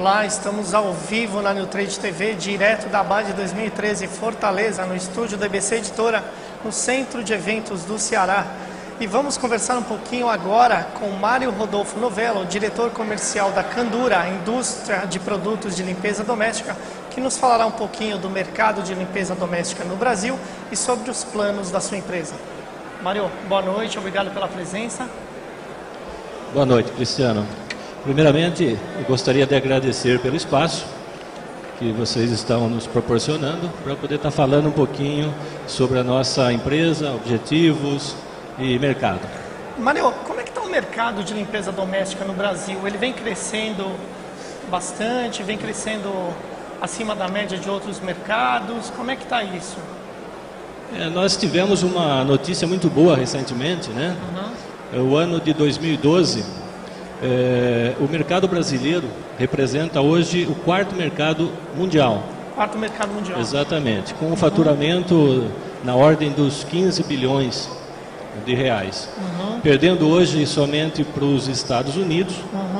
Olá, estamos ao vivo na New Trade TV, direto da BAD 2013 Fortaleza, no estúdio da EBC Editora, no Centro de Eventos do Ceará. E vamos conversar um pouquinho agora com Mário Rodolfo Novello, diretor comercial da Candura, a indústria de produtos de limpeza doméstica, que nos falará um pouquinho do mercado de limpeza doméstica no Brasil e sobre os planos da sua empresa. Mário, boa noite, obrigado pela presença. Boa noite, Cristiano. Primeiramente, eu gostaria de agradecer pelo espaço que vocês estão nos proporcionando para poder estar falando um pouquinho sobre a nossa empresa, objetivos e mercado. Mário, como é que está o mercado de limpeza doméstica no Brasil? Ele vem crescendo bastante, vem crescendo acima da média de outros mercados? Como é que está isso? Nós tivemos uma notícia muito boa recentemente, né? O ano de 2012, o mercado brasileiro representa hoje o quarto mercado mundial. Quarto mercado mundial. Exatamente, com um faturamento na ordem dos 15 bilhões de reais. Perdendo hoje somente para os Estados Unidos,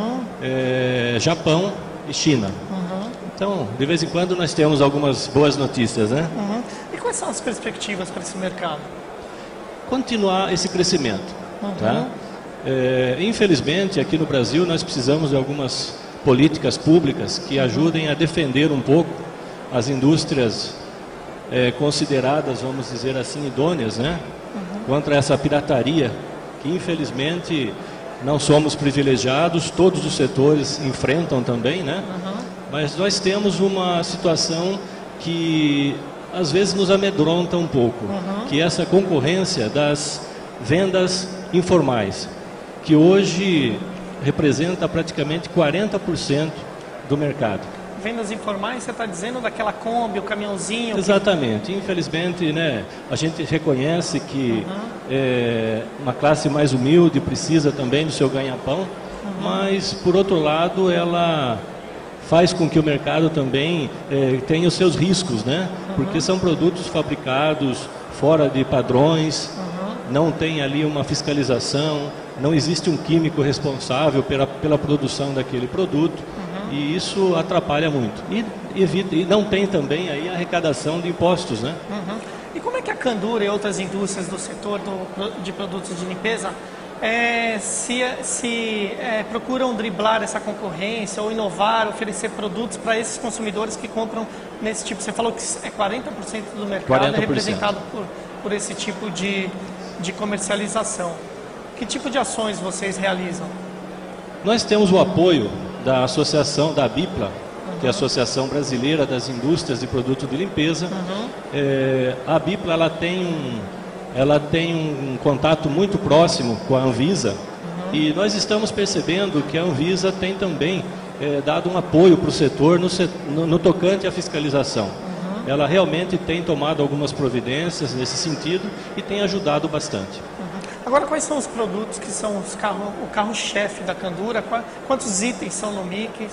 Japão e China. Então, de vez em quando nós temos algumas boas notícias, né? E quais são as perspectivas para esse mercado? Continuar esse crescimento, tá? Infelizmente, aqui no Brasil, nós precisamos de algumas políticas públicas que ajudem a defender um pouco as indústrias consideradas, vamos dizer assim, idôneas, né? Contra essa pirataria, que infelizmente não somos privilegiados, todos os setores enfrentam também, né? Mas nós temos uma situação que às vezes nos amedronta um pouco, que é essa concorrência das vendas informais, que hoje representa praticamente 40% do mercado. Vendas informais, você está dizendo daquela Kombi, o caminhãozinho? Exatamente. Infelizmente, né, a gente reconhece que uma classe mais humilde precisa também do seu ganha-pão, mas, por outro lado, ela faz com que o mercado também tenha os seus riscos, né? Porque são produtos fabricados fora de padrões, não tem ali uma fiscalização, não existe um químico responsável pela produção daquele produto, e isso atrapalha muito. E não tem também aí a arrecadação de impostos, né? E como é que a Candura e outras indústrias do setor de produtos de limpeza procuram driblar essa concorrência ou inovar, oferecer produtos para esses consumidores que compram nesse tipo? Você falou que 40% do mercado 40%. É representado por esse tipo de comercialização. Que tipo de ações vocês realizam? Nós temos o apoio da associação da ABIPLA, que é a Associação Brasileira das Indústrias de Produtos de Limpeza. A ABIPLA ela tem um contato muito próximo com a Anvisa, e nós estamos percebendo que a Anvisa tem também dado um apoio para o setor no tocante à fiscalização. Ela realmente tem tomado algumas providências nesse sentido e tem ajudado bastante. Agora, quais são os produtos que são o carro-chefe da Candura? Quantos itens são no mix?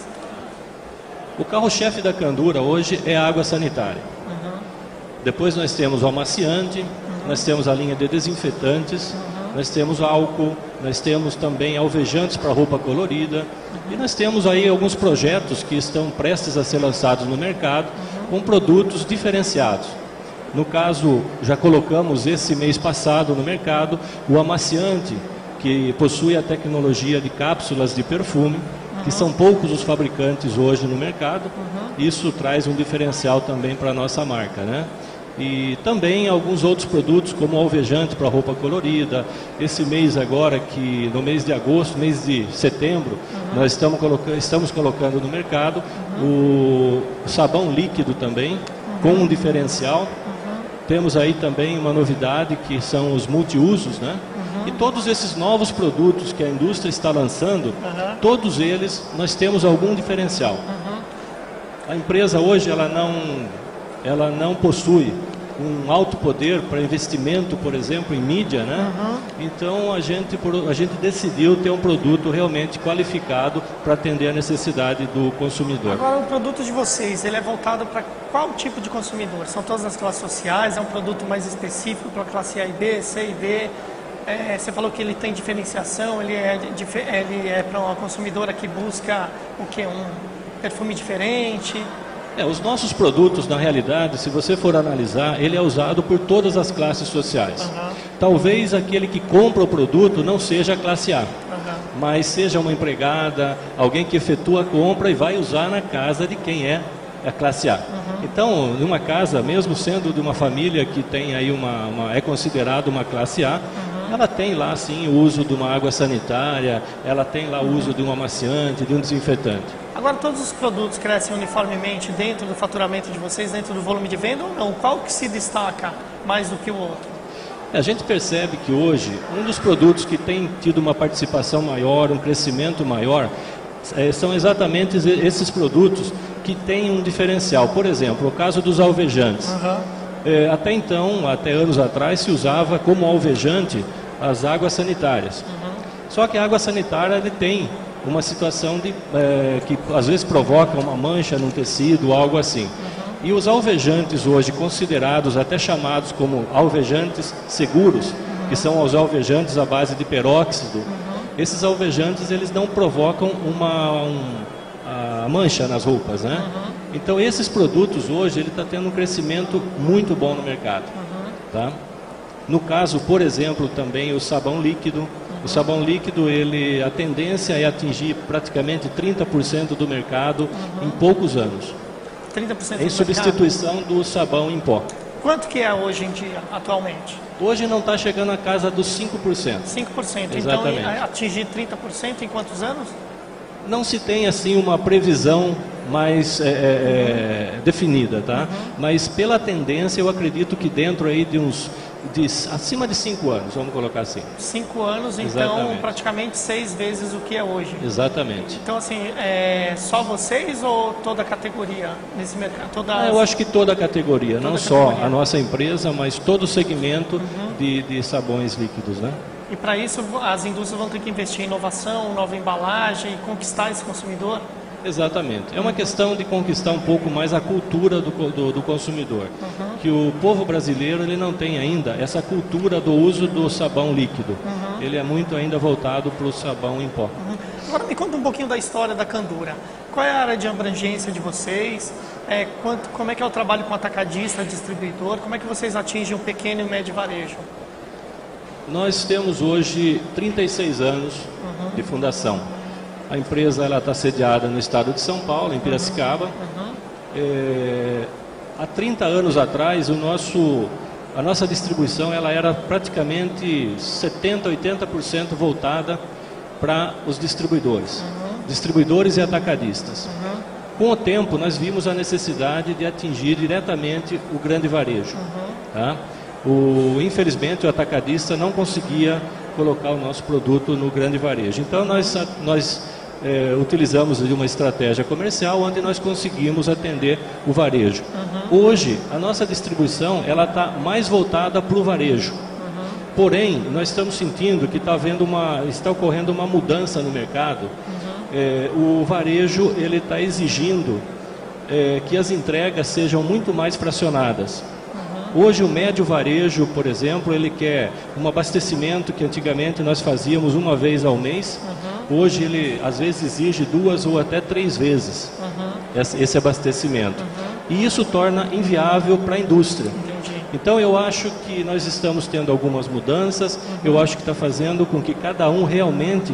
O carro-chefe da Candura hoje é a água sanitária. Depois nós temos o amaciante, nós temos a linha de desinfetantes, nós temos álcool, nós temos também alvejantes para roupa colorida, e nós temos aí alguns projetos que estão prestes a ser lançados no mercado com produtos diferenciados. No caso, já colocamos esse mês passado no mercado o amaciante, que possui a tecnologia de cápsulas de perfume, que são poucos os fabricantes hoje no mercado. Isso traz um diferencial também para a nossa marca, né? E também alguns outros produtos, como o alvejante para roupa colorida. Esse mês agora, que no mês de agosto, mês de setembro, nós estamos colocando no mercado o sabão líquido também, com um diferencial. Temos aí também uma novidade, que são os multiusos, né? E todos esses novos produtos que a indústria está lançando, todos eles nós temos algum diferencial. A empresa hoje ela não possui um alto poder para investimento, por exemplo, em mídia, né? Então a gente decidiu ter um produto realmente qualificado para atender a necessidade do consumidor. Agora, o produto de vocês, ele é voltado para qual tipo de consumidor? São todas as classes sociais? É um produto mais específico para a classe A e B, C e D? Você falou que ele tem diferenciação, ele é para uma consumidora que busca o quê? perfume diferente? Os nossos produtos, na realidade, se você for analisar, ele é usado por todas as classes sociais. Talvez aquele que compra o produto não seja a classe A, mas seja uma empregada, alguém que efetua a compra e vai usar na casa de quem é a classe A. Então, numa casa, mesmo sendo de uma família que tem aí é considerado uma classe A, ela tem lá sim o uso de uma água sanitária, ela tem lá o uso de um amaciante, de um desinfetante. Agora, todos os produtos crescem uniformemente dentro do faturamento de vocês, dentro do volume de venda ou não? Qual que se destaca mais do que o outro? A gente percebe que hoje, um dos produtos que tem tido uma participação maior, um crescimento maior, são exatamente esses produtos que têm um diferencial. Por exemplo, o caso dos alvejantes. Até então, até anos atrás, se usava como alvejante as águas sanitárias. Só que a água sanitária ele tem uma situação que às vezes provoca uma mancha num tecido, algo assim. E os alvejantes hoje, considerados até chamados como alvejantes seguros, que são os alvejantes à base de peróxido, esses alvejantes eles não provocam a mancha nas roupas, né? Então esses produtos hoje ele está tendo um crescimento muito bom no mercado, tá? No caso, por exemplo, também o sabão líquido. O sabão líquido, a tendência é atingir praticamente 30% do mercado em poucos anos. 30% em substituição do sabão em pó. Quanto que é hoje em dia, atualmente? Hoje não está chegando a casa dos 5%. 5%. Exatamente. Então, atingir 30% em quantos anos? Não se tem assim uma previsão mais definida, tá? Mas pela tendência eu acredito que dentro aí acima de 5 anos, vamos colocar assim. 5 anos, então Exatamente. Praticamente 6 vezes o que é hoje. Exatamente. Então assim, só vocês ou toda a categoria nesse mercado? Eu acho que toda a categoria, não só categoria. a nossa empresa, mas todo o segmento de sabões líquidos, né? E para isso as indústrias vão ter que investir em inovação, nova embalagem, conquistar esse consumidor? Exatamente. É uma questão de conquistar um pouco mais a cultura do consumidor. Que o povo brasileiro ele não tem ainda essa cultura do uso do sabão líquido. Ele é muito ainda voltado para o sabão em pó. Agora me conta um pouquinho da história da Candura. Qual é a área de abrangência de vocês? Como é que é o trabalho com atacadista, distribuidor? Como é que vocês atingem o pequeno e o médio varejo? Nós temos hoje 36 anos de fundação. A empresa está sediada no estado de São Paulo, em Piracicaba. Há 30 anos atrás, a nossa distribuição ela era praticamente 70%, 80% voltada para os distribuidores. Distribuidores e atacadistas. Com o tempo, nós vimos a necessidade de atingir diretamente o grande varejo. Tá? Infelizmente, o atacadista não conseguia colocar o nosso produto no grande varejo. Então, nós utilizamos de uma estratégia comercial onde nós conseguimos atender o varejo. Hoje, a nossa distribuição ela está mais voltada para o varejo. Porém, nós estamos sentindo que está ocorrendo uma mudança no mercado. O varejo ele está exigindo que as entregas sejam muito mais fracionadas. Hoje o médio varejo, por exemplo, ele quer um abastecimento que antigamente nós fazíamos uma vez ao mês. Hoje ele às vezes exige 2 ou até 3 vezes esse abastecimento. E isso torna inviável para a indústria. Então eu acho que nós estamos tendo algumas mudanças. Eu acho que está fazendo com que cada um realmente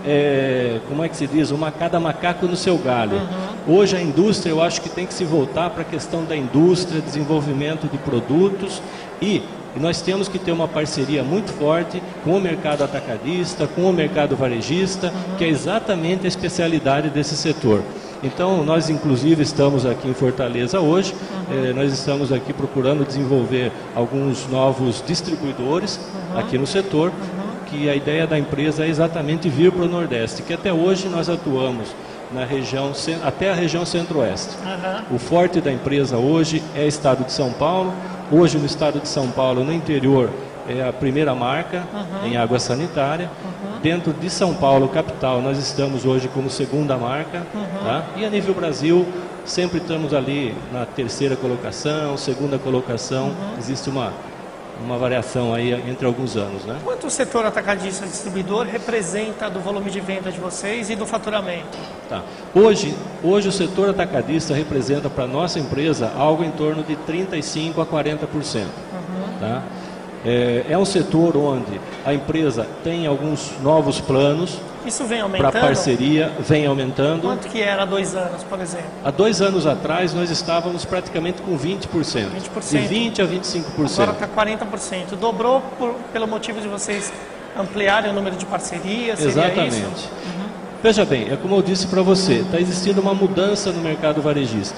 como é que se diz, cada macaco no seu galho. Hoje a indústria, eu acho que tem que se voltar para a questão da indústria, desenvolvimento de produtos e nós temos que ter uma parceria muito forte com o mercado atacadista, com o mercado varejista, que é exatamente a especialidade desse setor. Então, nós inclusive estamos aqui em Fortaleza hoje, nós estamos aqui procurando desenvolver alguns novos distribuidores aqui no setor, que a ideia da empresa é exatamente vir para o Nordeste, que até hoje nós atuamos na região, até a região Centro-Oeste. O forte da empresa hoje é o estado de São Paulo. Hoje no estado de São Paulo, no interior, é a primeira marca em água sanitária. Dentro de São Paulo, capital, nós estamos hoje como segunda marca. Tá? E a nível Brasil, sempre estamos ali na terceira colocação, segunda colocação. Existe uma variação aí entre alguns anos, né? Quanto o setor atacadista distribuidor representa do volume de venda de vocês e do faturamento? Tá. Hoje o setor atacadista representa para a nossa empresa algo em torno de 35% a 40%. Tá? É um setor onde a empresa tem alguns novos planos. Isso vem aumentando? Para parceria, vem aumentando. Quanto que era há 2 anos, por exemplo? Há 2 anos atrás, nós estávamos praticamente com 20%. 20%. De 20% a 25%. Agora está 40%. Dobrou pelo motivo de vocês ampliarem o número de parcerias? Exatamente. Isso? Veja bem, é como eu disse para você, está existindo uma mudança no mercado varejista.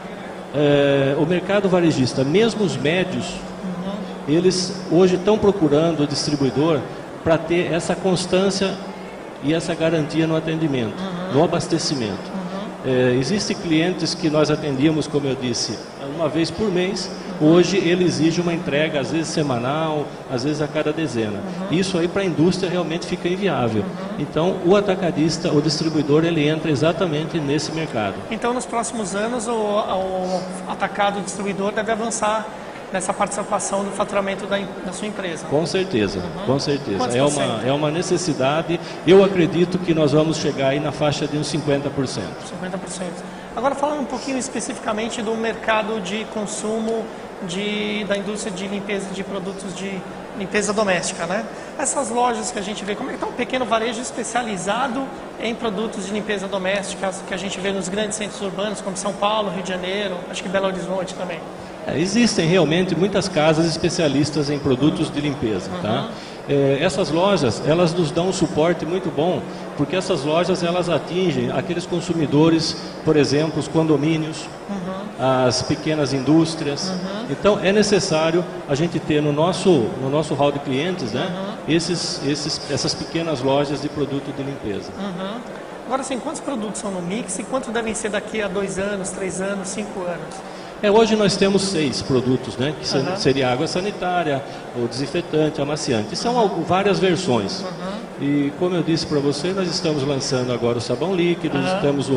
O mercado varejista, mesmo os médios, eles hoje estão procurando o distribuidor para ter essa constância e essa garantia no atendimento, no abastecimento. Existem clientes que nós atendíamos, como eu disse, uma vez por mês. Hoje ele exige uma entrega, às vezes semanal, às vezes a cada dezena. Isso aí para a indústria realmente fica inviável. Então o atacadista, o distribuidor, ele entra exatamente nesse mercado. Então nos próximos anos o atacado distribuidor deve avançar nessa participação do faturamento da sua empresa. Com certeza, com certeza. Quantos É uma necessidade. Eu acredito que nós vamos chegar aí na faixa de uns 50%. 50%. Agora falando um pouquinho especificamente do mercado de consumo da indústria de limpeza de produtos de limpeza doméstica, né? Essas lojas que a gente vê, como é que está um pequeno varejo especializado em produtos de limpeza doméstica que a gente vê nos grandes centros urbanos como São Paulo, Rio de Janeiro, acho que Belo Horizonte também. Existem realmente muitas casas especialistas em produtos de limpeza, tá? Essas lojas, elas nos dão um suporte muito bom, porque essas lojas, elas atingem aqueles consumidores, por exemplo, os condomínios, as pequenas indústrias. Então, é necessário a gente ter no nosso hall de clientes, né, essas pequenas lojas de produto de limpeza. Agora, assim, quantos produtos são no mix e quantos devem ser daqui a 2 anos, 3 anos, 5 anos? Hoje nós temos 6 produtos, né? Que seria a água sanitária, o desinfetante, amaciante. São várias versões. E como eu disse para você, nós estamos lançando agora o sabão líquido, temos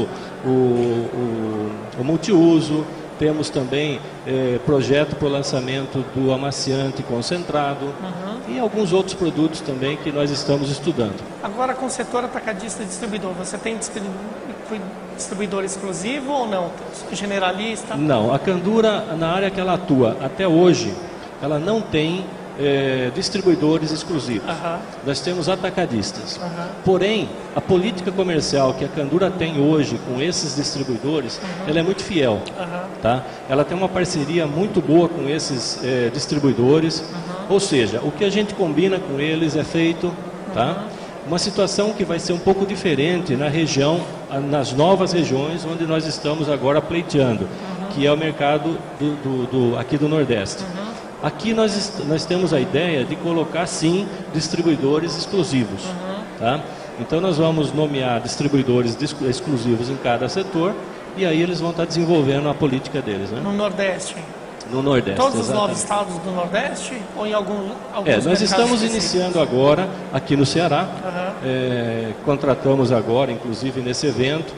o multiuso, temos também projeto para o lançamento do amaciante concentrado e alguns outros produtos também que nós estamos estudando. Agora, com o setor atacadista e distribuidor, você tem distribuidor exclusivo ou não? Generalista? Não, a Candura, na área que ela atua até hoje, ela não tem distribuidores exclusivos. Nós temos atacadistas. Porém, a política comercial que a Candura tem hoje com esses distribuidores, ela é muito fiel. Tá? Ela tem uma parceria muito boa com esses distribuidores. Ou seja, o que a gente combina com eles é feito. Tá? Uma situação que vai ser um pouco diferente na região, nas novas regiões onde nós estamos agora pleiteando, que é o mercado aqui do Nordeste. Aqui nós temos a ideia de colocar, sim, distribuidores exclusivos. Tá? Então nós vamos nomear distribuidores exclusivos em cada setor e aí eles vão estar desenvolvendo a política deles. Né? No Nordeste? No Nordeste, todos os exatamente. 9 estados do Nordeste ou em alguns nós estamos iniciando agora aqui no Ceará. Contratamos agora, inclusive nesse evento,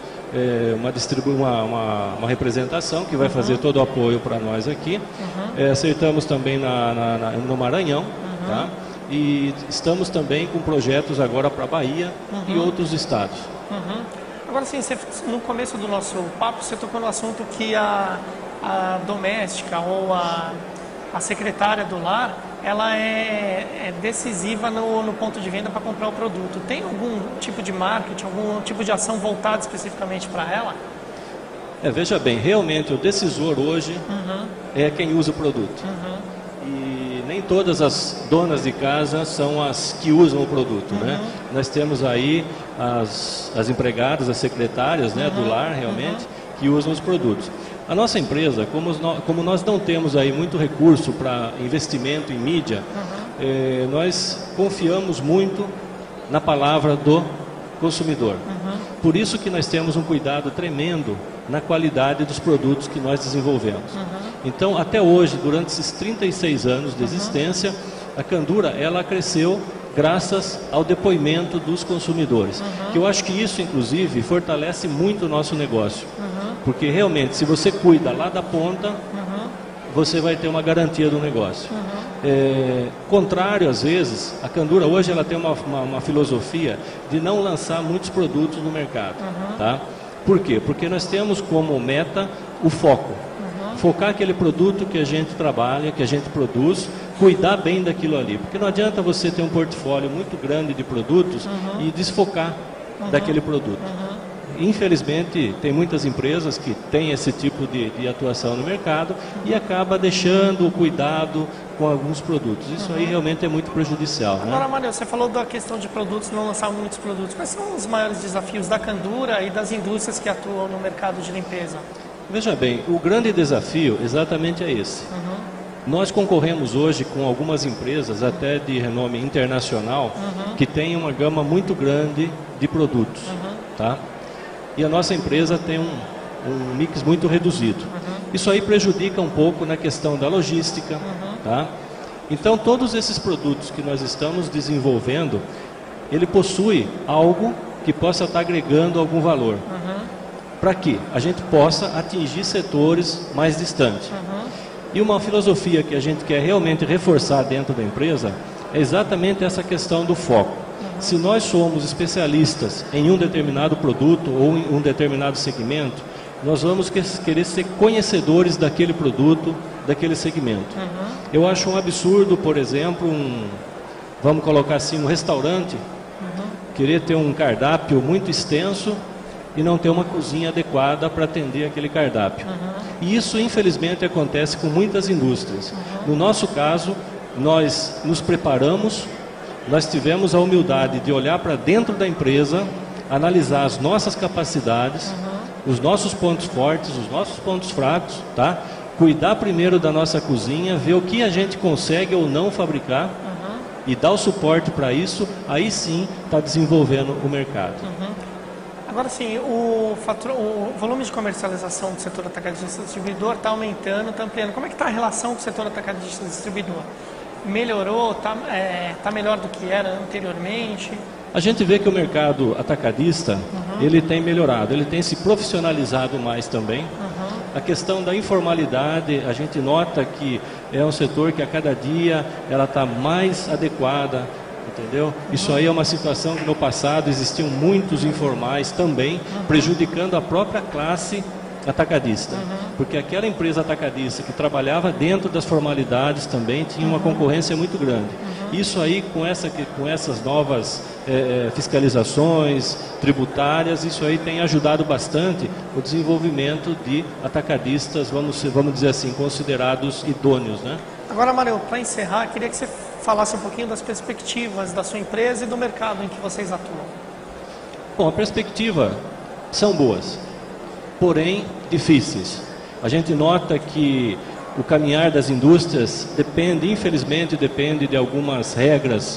uma representação que vai fazer todo o apoio para nós aqui. Acertamos também no Maranhão. Tá? E estamos também com projetos agora para Bahia e outros estados. Agora sim, no começo do nosso papo você tocou no assunto que a doméstica ou a secretária do lar, ela é decisiva no ponto de venda para comprar o produto. Tem algum tipo de marketing, algum tipo de ação voltada especificamente para ela? Veja bem, realmente o decisor hoje é quem usa o produto. E nem todas as donas de casa são as que usam o produto. Né? Nós temos aí as empregadas, as secretárias, né, do lar realmente, que usam os produtos. A nossa empresa, como nós não temos aí muito recurso para investimento em mídia, nós confiamos muito na palavra do consumidor. Por isso que nós temos um cuidado tremendo na qualidade dos produtos que nós desenvolvemos. Então, até hoje, durante esses 36 anos de existência, a Candura, ela cresceu graças ao depoimento dos consumidores. Que eu acho que isso, inclusive, fortalece muito o nosso negócio. Porque realmente, se você cuida lá da ponta, você vai ter uma garantia do negócio. contrário às vezes, a Candura hoje ela tem uma filosofia de não lançar muitos produtos no mercado. Tá? Por quê? Porque nós temos como meta o foco. Focar aquele produto que a gente trabalha, que a gente produz, cuidar bem daquilo ali. Porque não adianta você ter um portfólio muito grande de produtos e desfocar daquele produto. Infelizmente, tem muitas empresas que têm esse tipo de atuação no mercado e acaba deixando o cuidado com alguns produtos. Isso aí realmente é muito prejudicial. Agora, Mário, você falou da questão de produtos, não lançar muitos produtos. Quais são os maiores desafios da Candura e das indústrias que atuam no mercado de limpeza? Veja bem, o grande desafio exatamente é esse. Nós concorremos hoje com algumas empresas, até de renome internacional, que têm uma gama muito grande de produtos. Tá? E a nossa empresa tem um mix muito reduzido. Isso aí prejudica um pouco na questão da logística. Tá? Então, todos esses produtos que nós estamos desenvolvendo, ele possui algo que possa estar agregando algum valor. Para que a gente possa atingir setores mais distantes. E uma filosofia que a gente quer realmente reforçar dentro da empresa é exatamente essa questão do foco. Se nós somos especialistas em um determinado produto ou em um determinado segmento, nós vamos querer ser conhecedores daquele produto, daquele segmento. Eu acho um absurdo, por exemplo, vamos colocar assim, um restaurante, querer ter um cardápio muito extenso e não ter uma cozinha adequada para atender aquele cardápio. E isso, infelizmente, acontece com muitas indústrias. No nosso caso, nós nos preparamos, nós tivemos a humildade de olhar para dentro da empresa, analisar as nossas capacidades, os nossos pontos fortes, os nossos pontos fracos, tá? Cuidar primeiro da nossa cozinha, ver o que a gente consegue ou não fabricar e dar o suporte para isso, aí sim está desenvolvendo o mercado. Agora sim, o volume de comercialização do setor atacadista distribuidor está aumentando, está ampliando. Como é que está a relação com o setor atacadista distribuidor? Melhorou? Está melhor do que era anteriormente? A gente vê que o mercado atacadista, ele tem melhorado, ele tem se profissionalizado mais também. A questão da informalidade, a gente nota que é um setor que a cada dia ela está mais adequada, entendeu? Isso aí é uma situação que no passado existiam muitos informais também, prejudicando a própria classe atacadista. Porque aquela empresa atacadista que trabalhava dentro das formalidades também tinha uma concorrência muito grande. Isso aí, com essas novas fiscalizações tributárias, isso aí tem ajudado bastante o desenvolvimento de atacadistas, vamos dizer assim, considerados idôneos, né? Agora, Mário, para encerrar, queria que você falasse um pouquinho das perspectivas da sua empresa e do mercado em que vocês atuam. Bom, a perspectiva são boas, porém difíceis. A gente nota que o caminhar das indústrias infelizmente depende de algumas regras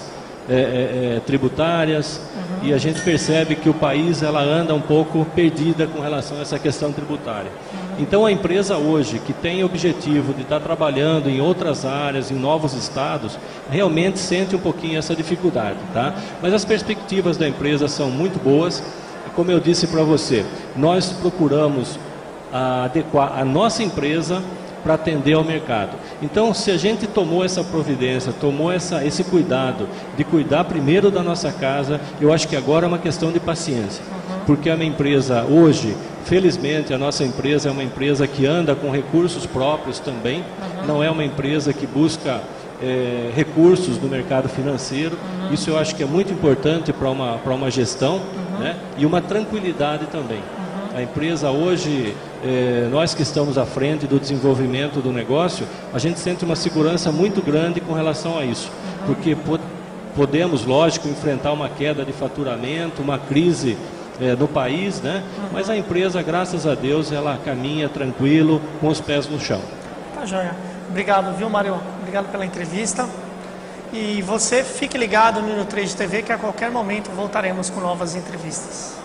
tributárias, e a gente percebe que o país ela anda um pouco perdida com relação a essa questão tributária. Então a empresa hoje que tem o objetivo de estar trabalhando em outras áreas, em novos estados, realmente sente um pouquinho essa dificuldade, tá? Mas as perspectivas da empresa são muito boas. Como eu disse para você, nós procuramos adequar a nossa empresa para atender ao mercado. Então, se a gente tomou essa providência, tomou esse cuidado de cuidar primeiro da nossa casa, eu acho que agora é uma questão de paciência. Porque a minha empresa hoje, felizmente, a nossa empresa é uma empresa que anda com recursos próprios também, não é uma empresa que busca recursos do mercado financeiro. Isso eu acho que é muito importante para uma gestão, né? E uma tranquilidade também. A empresa hoje, nós que estamos à frente do desenvolvimento do negócio, a gente sente uma segurança muito grande com relação a isso. Porque podemos, lógico, enfrentar uma queda de faturamento, uma crise no país, né? Mas a empresa, graças a Deus, ela caminha tranquilo, com os pés no chão. Tá joia. Obrigado, viu, Mário? Obrigado pela entrevista. E você fique ligado no Trade TV, que a qualquer momento voltaremos com novas entrevistas.